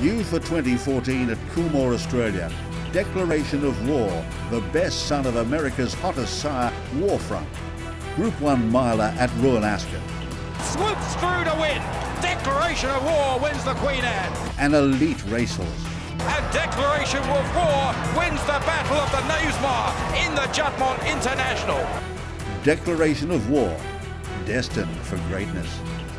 New for 2014 at Coolmore, Australia. Declaration of War, the best son of America's hottest sire, Warfront. Group 1 miler at Royal Ascot. Swoops through to win. Declaration of War wins the Queen Anne. An elite racehorse. And Declaration of War wins the Battle of the Knavesmire in the Juddmonte International. Declaration of War, destined for greatness.